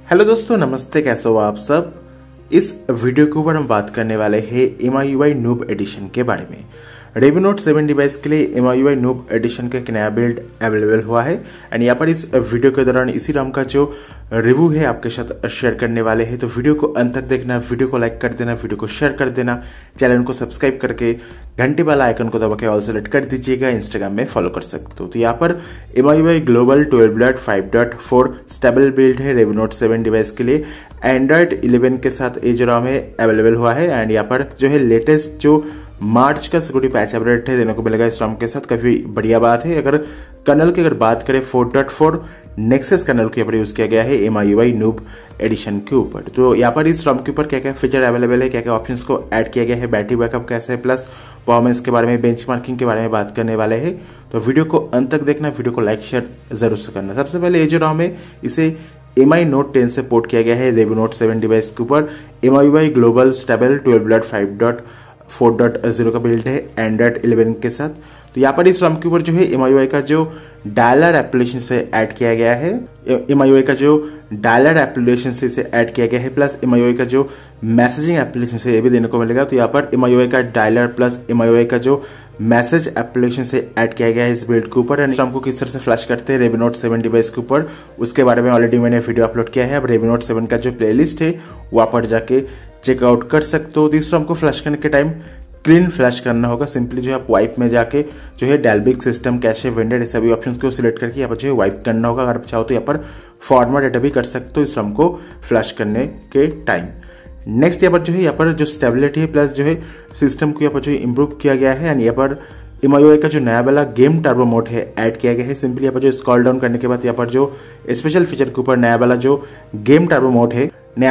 Hello दोस्तों, नमस्ते। कैसे हो आप सब। इस वीडियो के ऊपर हम बात करने वाले हैं MIUI नूब एडिशन के बारे में। Revy Note 7 डिवाइस के लिए MIUI नूब एडिशन का एक नया बिल्ड अवेलेबल हुआ है एंड यहाँ पर इस वीडियो के दौरान इसी राम का जो रिव्यू है आपके साथ शेयर करने वाले हैं। तो वीडियो को अंत तक देखना, वीडियो को लाइक कर देना, वीडियो को शेयर कर देना, चैनल को सब्सक्राइब करके घंटे वाला आइकन को दबा के ऑल सेलेक्ट कर दीजिएगा। इंस्टाग्राम में फॉलो कर सकते हो। तो यहाँ पर MIUI ग्लोबल 12.5.4 स्टेबल बिल्ड है Revy Note 7 डिवाइस के लिए। एंड्रॉइड 11 के साथ एज रॉम है अवेलेबल हुआ है एंड यहाँ पर जो है लेटेस्ट जो मार्च का सिक्योरिटी पैच अपडेट है देने को मिलेगा इस रॉम के साथ। काफी बढ़िया बात है। अगर कर्नल की अगर बात करें 4.4 नेक्सस कर्नल के ऊपर यूज किया गया है MIUI नूब एडिशन के ऊपर। तो यहाँ पर इस रॉम के ऊपर क्या क्या फीचर अवेलेबल है, क्या क्या ऑप्शंस को ऐड किया गया है, बैटरी बैकअप कैसे है, प्लस परफॉर्मेंस के बारे में, बेंचमार्किंग के बारे में बात करने वाले हैं। तो वीडियो को अंत तक देखना, वीडियो को लाइक शेयर जरूर से करना। सबसे पहले ये जो रॉम है इसे MI Note 10 से पोर्ट किया गया है Revy Note 7 डिवाइस के ऊपर। MIUI ग्लोबल स्टेबल 12.5.4.0 का बिल्ड है एंड्रॉइड 11 के साथ। तो यहाँ पर इस रॉम के ऊपर जो है MIUI का जो डायलर एप्लीकेशन से ऐड किया गया है, MIUI का जो डायलर एप्लीकेशन से इसे ऐड किया गया है, प्लस MIUI का जो मैसेजिंग एप्लीकेशन से ये भी देने को मिलेगा। तो यहाँ पर MIUI का डायलर प्लस MIUI का जो मैसेज एप्लीकेशन से ऐड किया गया है इस बिल्ड के ऊपर। एंड इस रॉम को किस तरह से फ्लैश करते हैं Revy Note 7 डिवाइस के ऊपर, उसके बारे में ऑलरेडी मैंने वीडियो अपलोड किया है। अब Revy Note 7 का जो प्लेलिस्ट है वहां पर जाके चेकआउट कर सकते हो। तो इस रॉम को फ्लैश करने के टाइम क्लीन फ्लैश करना होगा। सिंपली जो है आप वाइप में जाके जो है डेल्बिक सिस्टम, कैशे, वेंडेड, इस सभी ऑप्शंस को सिलेक्ट करके यहाँ पर जो है वाइप करना होगा। अगर आप चाहो तो यहाँ पर फॉर्मेट डेटा भी कर सकते हो इस रॉम को फ्लैश करने के टाइम। नेक्स्ट यहाँ पर जो है यहाँ पर जो स्टेबिलिटी है प्लस जो है सिस्टम को यहाँ पर जो इम्प्रूव किया गया है एंड यहाँ पर MIUI का जो नया वाला गेम टर्बो मोड है ऐड किया गया है। सिंपली यहाँ पर जो स्क्रॉल डाउन करने के बाद यहाँ पर जो स्पेशल फीचर के ऊपर नया वाला जो गेम टर्बो मोड है,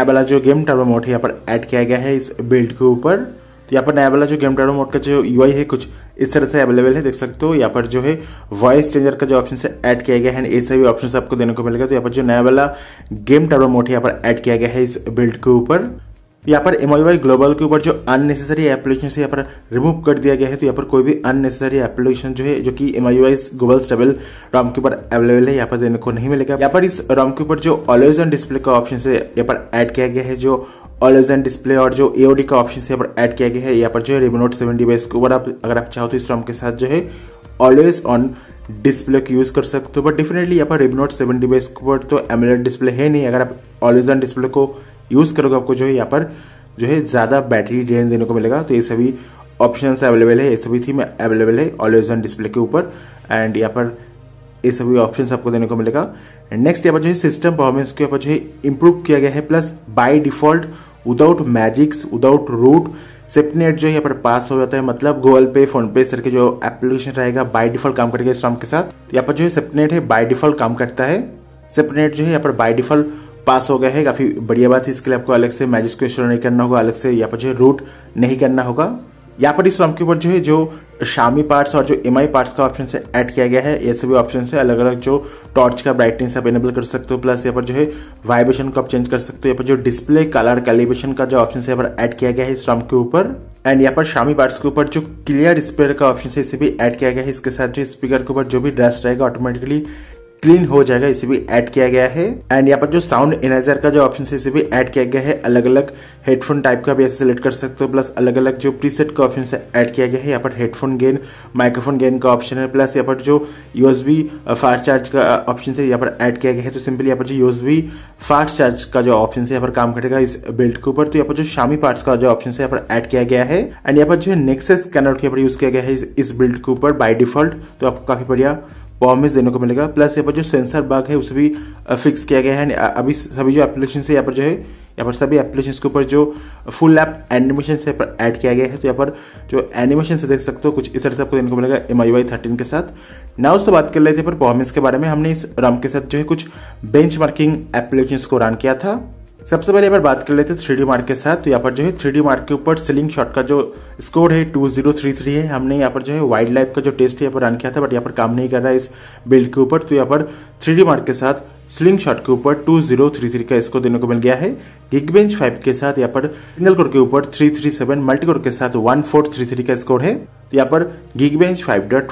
यहाँ पर ऐड किया गया है इस बिल्ड के ऊपर। तो यहाँ पर नया वाला जो गेम टर्बो मोड का जो UI है कुछ इस तरह से अवेलेबल है, देख सकते हो। यहाँ पर जो है वॉइस चेंजर का जो ऑप्शन से ऐड किया गया है, ये सभी ऑप्शन आपको देने को मिलेगा। तो यहाँ पर जो नया वाला गेम टर्बो मोड है यहाँ पर ऐड किया गया है इस बिल्ड के ऊपर। यहाँ पर MIUI ग्लोबल के ऊपर जो अननेसेसरी एप्लीकेशन है यहाँ पर रिमूव कर दिया गया है। तो यहाँ पर कोई भी अननेसेसरी एप्लीकेशन जो है जो कि MIUI ग्लोबल स्टेबल रॉम के ऊपर अवेलेबल है यहाँ पर देने को नहीं मिलेगा। यहाँ पर इस रॉम के ऊपर जो ऑलवेज ऑन डिस्प्ले का ऑप्शन है यहाँ पर ऐड किया गया है, जो ऑलवेज ऑन डिस्प्ले और जो AOD का ऑप्शन यहाँ पर ऐड किया गया है। यहाँ पर जो है Revy Note 7 डिवाइस के ऊपर अगर आप चाहो तो इस रॉम के साथ जो है ऑलवेज ऑन डिस्प्ले को यूज कर सकते हो। बट डेफिनेटली यहाँ पर Revy Note 7 डिवाइस के ऊपर तो AMOLED डिस्प्ले है नहीं। अगर आप ऑलवेज ऑन डिस्प्ले को यूज करोगे आपको जो है यहाँ पर जो है ज्यादा बैटरी ड्रेन देने को मिलेगा। तो ये सभी ऑप्शंस अवेलेबल है, ये सभी थीम अवेलेबल है ऑलवेज ऑन डिस्प्ले के ऊपर एंड यहाँ पर ये सभी ऑप्शंस आपको देने को मिलेगा। नेक्स्ट यहाँ पर जो है सिस्टम परफॉर्मेंस को यहाँ पर जो है इंप्रूव किया गया है, plus by default without Magisk, without root SafetyNet जो है यहाँ पर पास हो जाता है। मतलब गूगल पे, फोन पे इस तरह के जो एप्लीकेशन रहेगा बाय डिफॉल्ट काम करेगा इस रॉम के साथ। यहाँ पर जो है सेफ्टनेट है बाय डिफॉल्ट काम करता है। सेफ्टनेट जो है यहाँ पर बाय डिफॉल्ट पास हो गया है, काफी बढ़िया बात है। इसके लिए आपको अलग से मैजिक को इंस्टॉल नहीं करना होगा, अलग से यहाँ पर जो है रूट नहीं करना होगा। यहाँ पर इस रॉम के ऊपर जो है जो Xiaomi पार्ट्स और जो MI पार्ट्स का ऑप्शन से ऐड किया गया है, ये सभी ऑप्शन से अलग अलग जो टॉर्च का ब्राइटनेस आप इनेबल कर सकते हो, प्लस यहाँ पर जो है वाइब्रेशन को आप चेंज कर सकते हो। यहाँ पर जो डिस्प्ले कलर कैलिब्रेशन का जो ऑप्शन है यहाँ पर ऐड किया गया है इस रॉम के ऊपर। एंड यहाँ पर Xiaomi पार्ट्स के ऊपर जो क्लियर स्पीकर का ऑप्शन है इसे भी ऐड किया गया है। इसके साथ जो स्पीकर के ऊपर जो भी डस्ट रहेगा ऑटोमेटिकली क्लीन हो जाएगा, इसे भी ऐड किया गया है। एंड यहाँ पर जो साउंड एनालाइजर का जो ऑप्शन है इसे भी ऐड किया गया है। अलग अलग हेडफोन टाइप का भी ऐसे सिलेक्ट कर सकते हो, प्लस अलग अलग जो प्रीसेट का ऑप्शन है ऐड किया गया है। यहाँ पर हेडफोन गेन, माइक्रोफोन गेन का ऑप्शन है, प्लस यहाँ पर जो USB फास्ट चार्ज का ऑप्शन है यहाँ पर ऐड किया गया है। तो सिंपली यहाँ पर जो USB फास्ट चार्ज का जो ऑप्शन है यहाँ पर काम करेगा इस बिल्ड के ऊपर। तो यहाँ पर जो Xiaomi पार्ट्स का जो ऑप्शन है यहाँ पर ऐड किया गया है। एंड यहाँ पर जो है नेक्सस कर्नल के ऊपर यूज किया गया है इस बिल्ड के ऊपर बाय डिफॉल्ट। तो आपको काफी बढ़िया परफॉर्मेंस देने को मिलेगा। प्लस यहाँ पर जो सेंसर बग है उसे भी फिक्स किया गया है। अभी सभी जो एप्लीकेशन है यहाँ पर जो है यहाँ पर सभी एप्लीकेशन के ऊपर जो फुल ऐप एनिमेशन से पर ऐड किया गया है। तो यहाँ पर जो एनिमेशन से देख सकते हो कुछ इस तरह से आपको देने को मिलेगा MIUI 13 के साथ। नाउ उससे बात कर लेते हैं पर परफॉर्मेंस के बारे में। हमने इस रॉम के साथ जो है कुछ बेंचमार्किंग एप्लीकेशन को रन किया था। सबसे पहले यहाँ पर बात कर लेते हैं 3D मार्क के साथ। तो यहाँ पर जो है 3D मार्क के ऊपर स्लिंग शॉट का जो स्कोर है 2033 है। हमने यहाँ पर जो है वाइल्ड लाइफ का जो टेस्ट है यहाँ पर रन किया था, बट यहाँ पर काम नहीं कर रहा है इस बिल्ड के ऊपर। तो यहाँ पर 3D मार्क के साथ स्लिंग शॉट के ऊपर 2033 का स्कोर देने को मिल गया है। Geekbench 5 के साथ यहाँ पर सिंगल कोर के ऊपर 337, मल्टी कोर के साथ 1433 का स्कोर है। यहाँ पर Geekbench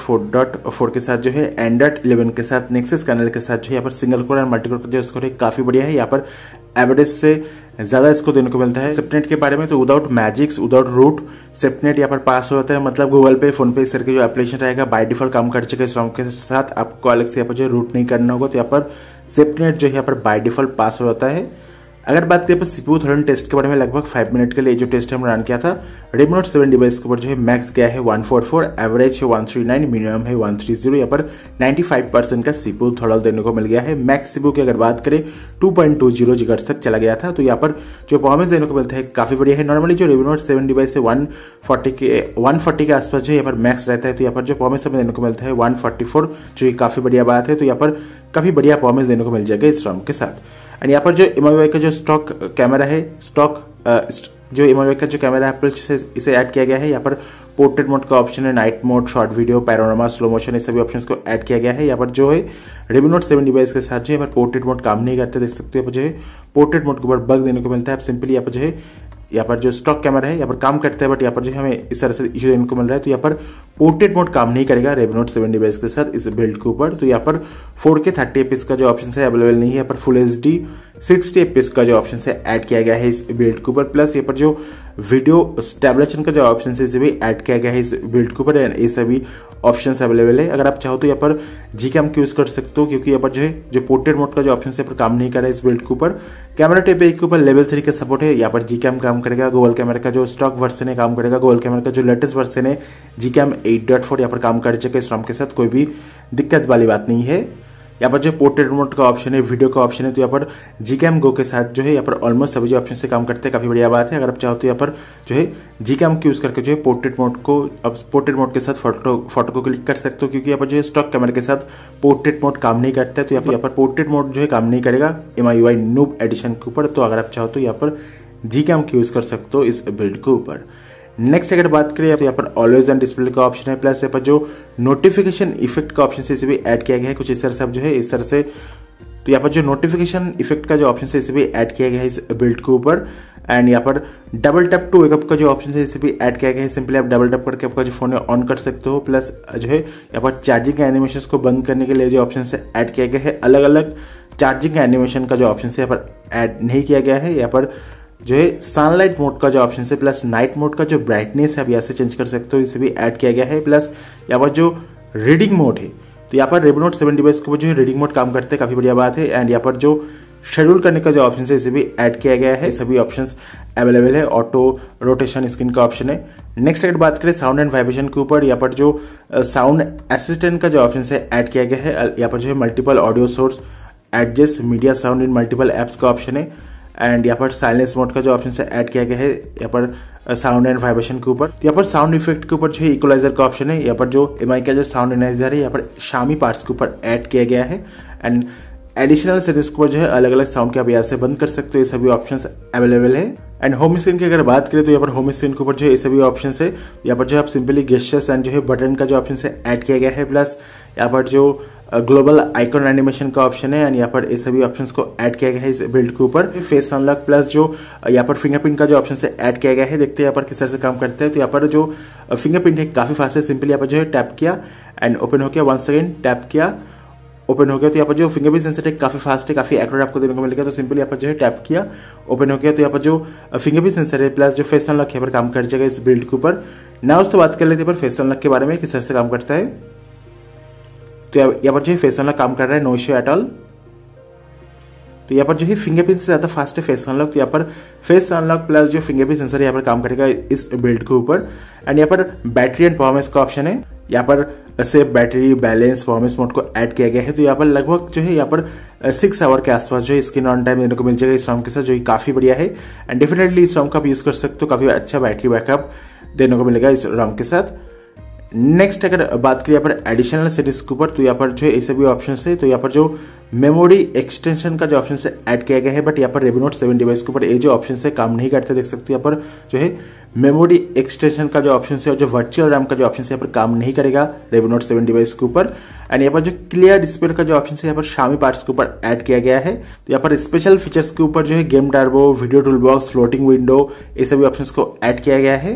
5.4.4 के साथ जो है एंड्रॉइड 11 के साथ नेक्सस कर्नल के साथ जो है यहाँ पर सिंगल कोर और मल्टी कोर का जो स्कोर है काफी बढ़िया है। यहाँ पर एवरेज से ज्यादा इसको देने को मिलता है। सेफ्टनेट के बारे में तो without Magisk, without root SafetyNet यहाँ पर पास हो जाता है। मतलब गूगल पे, फोन पे इस तरह के जो एप्लीकेशन रहेगा बाय डिफॉल्ट काम कर चुके रॉम के साथ, आपको अलग से यहाँ पर जो रूट नहीं करना होगा। तो यहाँ पर सेफ्टनेट जो है यहाँ पर बाय डिफॉल्ट पास हो जाता है। अगर बात करें सीपीयू थ्रॉटलिंग टेस्ट के बारे में, लगभग 5 मिनट के लिए जो टेस्ट हमने रन किया था, Redmi Note 7 डिवाइस के ऊपर जो है मैक्स गया है 144, एवरेज है 139, मिनिमम है 130। यहाँ पर 95% का सीपीयू थ्रॉटल देने को मिल गया है। मैक्स सीपीयू की अगर बात करें 2.20 GHz तक चला गया था। तो यहाँ पर जो परफॉर्मेंस देने को मिलता है काफी बढ़िया है। नॉर्मली जो Redmi Note 7 डिवाइस है 140 के आसपास जो यहाँ पर मैक्स रहता है। तो यहाँ पर जो परफॉर्मेंस हमें देने को मिलता है 144, जो ये काफी बढ़िया बात है। तो यहाँ पर काफी बढ़िया परफॉर्मेंस देने को मिल जाएगा इस रॉम के साथ। एंड यहाँ पर जो MIUI का जो स्टॉक कैमरा है, जो MIUI का जो कैमरा है इसे ऐड किया गया है। यहाँ पर पोर्ट्रेट मोड का ऑप्शन है, night mode, short video, panorama, slow motion, इस सभी ऑप्शंस को ऐड किया गया है। यहाँ पर जो है Redmi Note 7 डिवाइस के साथ जो यहाँ पर पोर्ट्रेट मोड काम नहीं करते, देख सकते हो। यहाँ पर जो है पोर्ट्रेट मोड के ऊपर बग देने को मिलता है। आप सिंपली यहाँ पर जो है यहाँ पर जो स्टॉक कैमरा है यहाँ पर काम करता है, बट यहाँ पर जो हमें इस तरह से इशू देने को मिल रहा है। तो यहाँ पर पोर्ट्रेट मोड काम नहीं करेगा Redmi Note 7 डिवाइस के साथ इस बिल्ड के ऊपर। तो यहाँ पर 4K 30 fps का जो ऑप्शन है अवेलेबल नहीं है। यहाँ पर फुल HD 60 fps का जो ऑप्शन है ऐड किया गया है इस बिल्ड के ऊपर। प्लस यहाँ पर जो वीडियो स्टेबलाइजेशन का जो ऑप्शन है इसे भी ऐड किया गया है इस बिल्ड के ऊपर। ये सभी ऑप्शंस अवेलेबल है। अगर आप चाहो तो यहाँ पर Gcam यूज कर सकते हो, क्योंकि यहाँ पर जो है जो पोर्ट्रेट मोड का जो ऑप्शन है यहाँ पर काम नहीं कर रहा है इस बिल्ड के ऊपर। कैमरा टेप के ऊपर लेवल 3 का सपोर्ट है। यहाँ पर Gcam काम करेगा। गूगल कैमरा का जो स्टॉक वर्जन है काम करेगा। गूगल कैमरा का जो लेटेस्ट वर्जन है Gcam 8.4 यहाँ पर काम कर चुका है इस रॉम के साथ, कोई भी दिक्कत वाली बात नहीं है। यहाँ पर जो पोर्ट्रेट मोड का ऑप्शन है, वीडियो का ऑप्शन है, तो यहाँ पर Gcam Go के साथ जो है यहाँ पर ऑलमोस्ट सभी जो ऑप्शन से काम करते हैं, काफी बढ़िया बात है। अगर आप चाहो तो यहाँ पर जो है Gcam यूज करके जो है पोर्ट्रेट मोड के साथ फोटो को क्लिक कर सकते हो, क्योंकि यहाँ पर जो है स्टॉक कैमरा के साथ पोर्ट्रेट मोड काम नहीं करता है। तो यहाँ पर पोर्ट्रेट मोड जो है काम नहीं करेगा MIUI नूब एडिशन के ऊपर। तो अगर आप चाहो तो यहाँ पर Gcam यूज कर सकते हो इस बिल्ड के ऊपर। नेक्स्ट अगर बात करें तो यहाँ पर ऑलवेज ऑन डिस्प्ले का ऑप्शन है। प्लस यहाँ पर जो नोटिफिकेशन इफेक्ट का ऑप्शन है इसे भी ऐड किया गया है कुछ इस तरह से। अब जो है इस तरह से तो यहाँ पर जो नोटिफिकेशन इफेक्ट का जो ऑप्शन है इसे भी ऐड किया गया है इस बिल्ड के ऊपर। एंड यहाँ पर डबल टैप टू वेकअप का जो ऑप्शन है इसे भी ऐड किया गया है। सिंपली आप डबल टैप करके आपका जो फोन है ऑन कर सकते हो। प्लस जो है यहाँ पर चार्जिंग एनिमेशन को बंद करने के लिए जो ऑप्शन है ऐड किया गया है। अलग अलग चार्जिंग एनिमेशन का जो ऑप्शन है यहाँ पर ऐड नहीं किया गया है। यहाँ पर जो है सनलाइट मोड का जो ऑप्शन है, प्लस नाइट मोड का जो ब्राइटनेस है आप यहाँ से चेंज कर सकते हो, इसे भी ऐड किया गया है। प्लस यहाँ पर जो रीडिंग मोड है, तो यहाँ पर Redmi Note 7 डिवाइस के ऊपर जो है रीडिंग मोड काम करते हैं, काफी बढ़िया बात है। एंड यहाँ पर जो शेड्यूल करने का जो ऑप्शन है इसे भी ऐड किया गया है। सभी ऑप्शन अवेलेबल है। ऑटो रोटेशन स्क्रीन का ऑप्शन है। नेक्स्ट अगर बात करें साउंड एंड वाइब्रेशन के ऊपर, यहाँ पर जो साउंड असिस्टेंट का जो ऑप्शन है ऐड किया गया है। यहाँ पर जो है multiple audio source, adjust media sound in multiple apps का ऑप्शन है। एंड यहाँ पर साइलेंस मोड का जो ऑप्शन है ऐड किया गया है यहाँ पर साउंड एंड वाइब्रेशन के ऊपर। यहाँ पर साउंड इफेक्ट के ऊपर जो है इक्वलाइजर का ऑप्शन है। यहाँ पर जो MI का जो साउंड एनालाइजर है यहाँ पर Xiaomi पार्ट्स के ऊपर ऐड किया गया है। एंड एडिशनल सेटिंग्स को जो है अलग अलग साउंड के आप यहाँ से बंद कर सकते हो, ये सभी ऑप्शंस अवेलेबल है। एंड होम स्क्रीन की अगर बात करें तो यहाँ पर होम स्क्रीन के ऊपर जो है ये सभी ऑप्शंस है। यहाँ पर जो आप सिंपली गेस्चर्स एंड जो है बटन का जो ऑप्शन है ऐड किया गया है। प्लस यहाँ पर जो ग्लोबल आइकॉन एनिमेशन का ऑप्शन है। एंड यहाँ पर ये सभी ऑप्शंस को ऐड किया गया है इस बिल्ड के ऊपर। फेस अनलॉक प्लस जो यहाँ पर फिंगरप्रिंट का जो ऑप्शन है ऐड किया गया है। देखते हैं यहाँ पर किस तरह से काम करता है। तो यहाँ पर जो फिंगरप्रिंट है काफी फास्ट है। सिंपली यहाँ पर जो है टैप किया एंड ओपन हो गया, वंस अगेन टैप किया, ओपन हो गया। तो यहाँ पर जो फिंगरप्रिंट सेंसर है काफी फास्ट है, काफी एक्यूरेट आपको देखने को मिलेगा। तो सिंपली यहाँ पर जो है टैप किया, ओपन हो गया। तो यहाँ पर जो फिंगरप्रिंट सेंसर है प्लस जो फेस अनलॉक यहाँ पर काम कर जाएगा इस बिल्ड के ऊपर। ना उसको बात कर लेते हैं फेस अनलॉक के बारे में, किस तरह से काम करता है। तो यहाँ पर जो है फेस अनलॉक काम कर रहा है, नो इश्यू एट ऑल। तो यहाँ पर जो है फिंगरप्रिंट से ज्यादा फास्ट है फेस अनलॉक। तो यहाँ पर फेस अनलॉक प्लस जो फिंगरप्रिंट सेंसर यहाँ पर काम करेगा इस बिल्ड के ऊपर। एंड यहाँ पर बैटरी एंड परफॉर्मेंस का ऑप्शन है। यहाँ पर से बैटरी बैलेंस परफॉर्मेंस मोड को ऐड किया गया है। तो यहाँ पर लगभग जो है यहाँ पर 6 आवर के आसपास जो है स्क्रीन ऑन टाइम देने को मिल जाएगा इस रॉम के साथ, जो काफी बढ़िया है। एंड डेफिनेटली इस रॉम का आप यूज कर सकते हो, काफी अच्छा बैटरी बैकअप देने को मिलेगा इस रॉम के साथ। नेक्स्ट अगर बात करें यहाँ पर एडिशनल सेटिंग्स के ऊपर, तो यहाँ पर जो है ये सभी ऑप्शन है। तो यहाँ पर जो मेमोरी एक्सटेंशन का जो ऑप्शन है ऐड किया गया है, बट यहाँ पर Redmi Note 7 डिवाइस के ऊपर ये जो ऑप्शन है काम नहीं करते, देख सकते हो। यहाँ पर जो है मेमोरी एक्सटेंशन का जो ऑप्शन है और जो वर्चुअल रैम का जो ऑप्शन है यहाँ पर काम नहीं करेगा Redmi Note 7 डिवाइस के ऊपर। एंड यहाँ पर जो क्लियर डिस्प्ले का जो ऑप्शन है यहाँ पर Xiaomi पार्ट्स के ऊपर ऐड किया गया है। तो यहाँ पर स्पेशल फीचर्स के ऊपर जो है game turbo, video tool box, floating window, ये सभी ऑप्शन को ऐड किया गया है।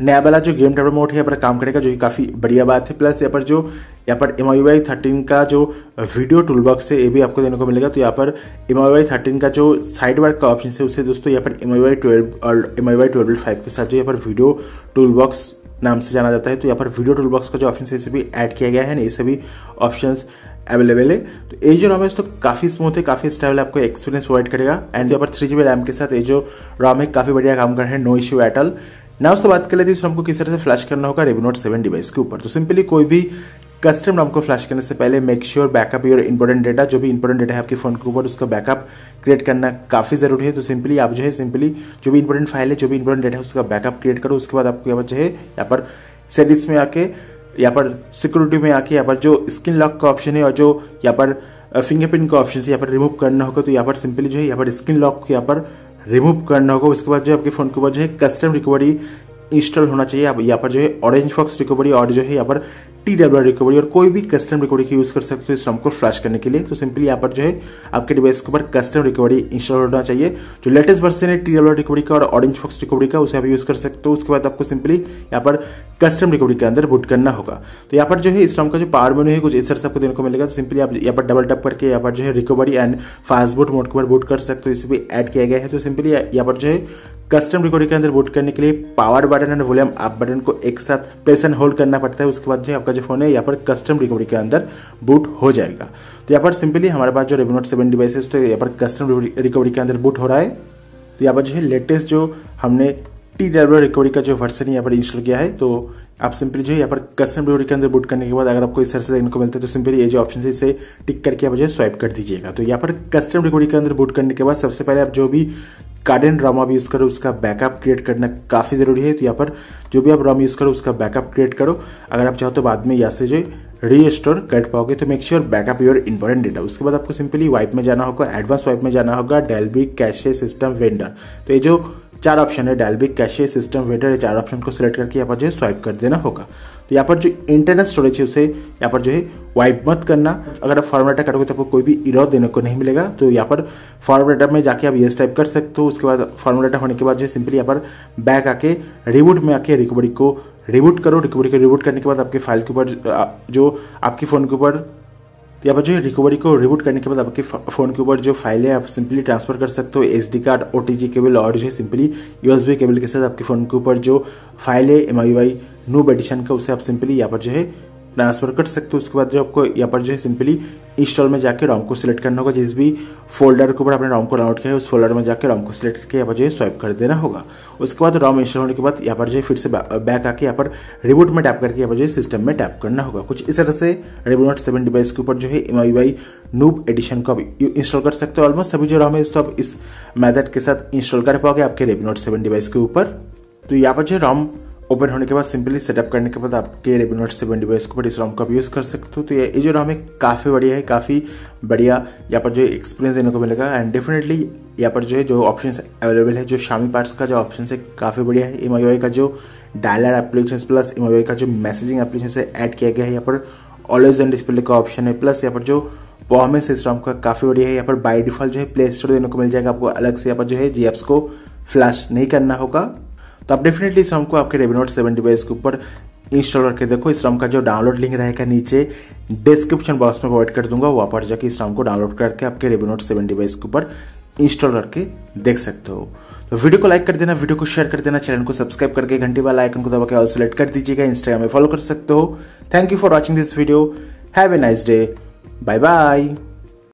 नया वाला जो गेम डेवलप मोड है यहाँ पर काम करेगा, जो कि काफी बढ़िया बात है। प्लस यहाँ पर MIUI 13 का जो वीडियो टूलबॉक्स है ये भी आपको देने को मिलेगा। तो यहाँ पर MIUI 13 का जो साइड वर्क का ऑप्शन है उससे दोस्तों यहाँ पर MIUI 12 और MIUI 12.5 के साथ जो यहाँ पर वीडियो टूलबॉक्स नाम से जाना जाता है, तो यहाँ पर वीडियो टूलबॉक्स का जो ऑप्शन है इसे भी ऐड किया गया है। ये सभी ऑप्शंस अवेलेबल है। तो ये जो रॉम है तो काफी स्मूथ है, काफी स्टेबल आपको एक्सपीरियंस प्रोवाइड करेगा। एंड यहाँ पर 3GB रैम के साथ ये जो रॉम है काफी बढ़िया काम कर रहे हैं, नो इश्यू एट ऑल। ना उसको बात कर लेते हैं इस रॉम को किस तरह से फ्लैश करना होगा Redmi Note 7 डिवाइस के ऊपर। तो सिंपली कोई भी कस्टम रॉम को फ्लैश करने से पहले make sure backup your important data, जो भी इंपॉर्टेंट डेटा है आपके फोन के ऊपर उसका बैकअप क्रिएट करना काफी जरूरी है। तो सिंपली आप जो है जो भी इंपॉर्टेंट फाइल है, जो भी इंपॉर्टेंट डेटा है उसका बैकअप क्रिएट करो। उसके बाद आपको यहाँ पर सेटिंग्स में आके यहाँ पर सिक्योरिटी में आके यहाँ पर जो स्क्रीन लॉक का ऑप्शन है और जो यहाँ पर फिंगरप्रिंट का ऑप्शन है यहाँ पर रिमूव करना होगा। तो यहाँ पर सिंपली जो है यहाँ पर स्क्रीन लॉक यहाँ पर रिमूव करना होगा। उसके बाद जो आपके फोन के ऊपर जो है कस्टम रिकवरी इंस्टॉल होना चाहिए। अब यहाँ पर जो है ऑरेंज फॉक्स रिकवरी और जो है यहाँ पर TWR रिकवरी और कोई भी कस्टम रिकवरी की यूज कर सकते हो इस रॉम को फ्लैश करने के लिए। तो सिंपली यहाँ पर जो है आपके डिवाइस के ऊपर कस्टम रिकवरी इंस्टॉल होना चाहिए। जो लेटेस्ट वर्जन है TWR रिकवरी का और ऑरेंज फॉक्स रिकवरी का उसे आप यूज कर सकते हो। उसके बाद आपको सिंपली यहाँ पर कस्टम रिकवरी के अंदर बूट करना होगा। तो यहाँ पर जो है इस रॉम का जो पावर मेनू है कुछ इस तरह से आपको देने को मिलेगा। तो सिंपली आप यहाँ पर डबल टैप करके यहाँ पर जो है recovery and fast boot mode के ऊपर बूट कर सकते हो, इसे भी ऐड किया गया है। तो सिंपली यहाँ पर जो है कस्टम रिकवरी के अंदर बूट करने के लिए power button and volume up button को एक साथ प्रेस एंड होल्ड करना पड़ता है। उसके बाद जो आपका जो फोन है यहाँ पर कस्टम रिकवरी के अंदर बूट हो जाएगा। तो यहाँ पर सिंपली हमारे पास जो Redmi Note 7 डिवाइस है तो यहाँ पर कस्टम रिकवरी के अंदर बूट हो रहा है। तो यहाँ पर जो है लेटेस्ट जो हमने TWR रिकवरी का जो वर्जन यहाँ पर इंस्टॉल किया है। तो आप सिंपली जो है यहाँ पर कस्टम रिकवरी के अंदर बूट करने के बाद अगर आपको इस तरह से देखने को मिलता है तो सिंपली ये जो ऑप्शन है इसे टिक करके आप जो स्वाइप कर दीजिएगा। तो यहाँ पर कस्टम रिकवरी के अंदर बूट करने के बाद सबसे पहले आप जो भी कार्डेन रॉम आप यूज करो उसका बैकअप क्रिएट करना काफी जरूरी है। तो यहाँ पर जो भी आप रॉम यूज करो उसका बैकअप क्रिएट करो। अगर आप चाहो तो बाद में यहाँ से जो रीस्टोर कर पाओगे। तो make sure backup your important data. उसके बाद आपको सिंपली वाइप में जाना होगा, एडवांस वाइप में जाना होगा, डेल्बिक कैशे सिस्टम वेंडर। तो ये जो चार ऑप्शन है डेल्बिक कैशे सिस्टम वेंडर, ये चार ऑप्शन को सिलेक्ट करके यहाँ पर जो है स्वाइप कर देना होगा। तो यहाँ पर जो इंटरनल स्टोरेज है उसे यहाँ पर जो है वाइप मत करना। अगर आप फॉर्मेट डाटा करोगे तो आपको कोई भी एरर देने को नहीं मिलेगा। तो यहाँ पर फॉर्मेट डाटा में जाके आप यस टाइप कर सकते हो। उसके बाद फॉर्मेट डाटा होने के बाद जो है सिंपली यहाँ पर बैक आके रिबूट में आके रिकवरी को रिबूट करो। रिकवरी को रिबूट करने के बाद आपके फाइल के ऊपर जो आपके फोन के ऊपर यहाँ पर जो है रिकवरी को रिबूट करने के बाद आपके फोन के ऊपर जो फाइल है आप सिंपली ट्रांसफर कर सकते हो SD कार्ड, OTG केबल और जो है सिंपली USB केबल के साथ आपके फोन के ऊपर जो फाइल है MIUI नूब एडिशन का उसे आप सिंपली यहाँ पर जो है ट्रांसफर कर सकते हो। उसके बाद जो आपको यहाँ पर जो है सिंपली इंस्टॉल में जाकर रॉम को सिलेक्ट करना होगा। जिस भी फोल्डर के ऊपर आपने रॉम को डाउनलोड किया है उस फोल्डर में जाकर रॉम को सिलेक्ट करके यहाँ पर जो है स्वाइप कर देना होगा। उसके बाद रॉम इंस्टॉल होने के बाद यहाँ पर जो है फिर से बैक आके यहाँ पर रिबूट में टैप करके यहाँ पर जो है सिस्टम में टैप करना होगा। कुछ इस तरह से Redmi Note 7 डिवाइस के ऊपर जो है MIUI नूब एडिशन को आप इंस्टॉल कर सकते हो। ऑलमोस्ट सभी जो रॉम है तो आप इस मेथड के साथ इंस्टॉल कर पाओगे आपके Redmi Note 7 डिवाइस के ऊपर। तो यहाँ पर जो रॉम ओपन होने के बाद सिंपली सेटअप करने के बाद आपके Redmi Note 7 डिवाइस के ऊपर इस रॉम का यूज कर सकते हो। तो ये जो रॉम है काफी बढ़िया है, काफी बढ़िया यहाँ पर जो एक्सपीरियंस देने को मिलेगा। एंड डेफिनेटली यहाँ पर जो ऑप्शन अवेलेबल है, जो Xiaomi पार्ट्स का जो ऑप्शन है काफी बढ़िया है। MIUI का जो डायलर एप्लीकेशन प्लस MIUI का जो मैसेजिंग एप्लीकेशन से ऐड किया गया है। यहाँ पर ऑलवेज ऑन डिस्प्ले का ऑप्शन है, प्लस यहाँ पर जो परफॉर्मेंस इस रॉम का काफी बढ़िया है। यहाँ पर बाय डिफॉल्ट जो है प्ले स्टोर देने को मिल जाएगा, आपको अलग से यहाँ पर जो है जी एप्स को फ्लैश नहीं करना होगा। तो आप डेफिनेटली इस रॉम को आपके Redmi Note 7 डिवाइस के ऊपर इंस्टॉल करके देखो। इस रॉम का जो डाउनलोड लिंक रहेगा नीचे डिस्क्रिप्शन बॉक्स में प्रोवाइड कर दूंगा, वहां पर जाके इस रॉम को डाउनलोड करके आपके Redmi Note 7 डिवाइस के ऊपर इंस्टॉल करके देख सकते हो। तो वीडियो को लाइक कर देना, वीडियो को शेयर कर देना, चैनल को सब्सक्राइब करके घंटी वाला आइकन को दबा के ऑल सेलेक्ट कर दीजिएगा। इंस्टाग्राम में फॉलो कर सकते हो। Thank you for watching this video. Have a nice day. Bye bye.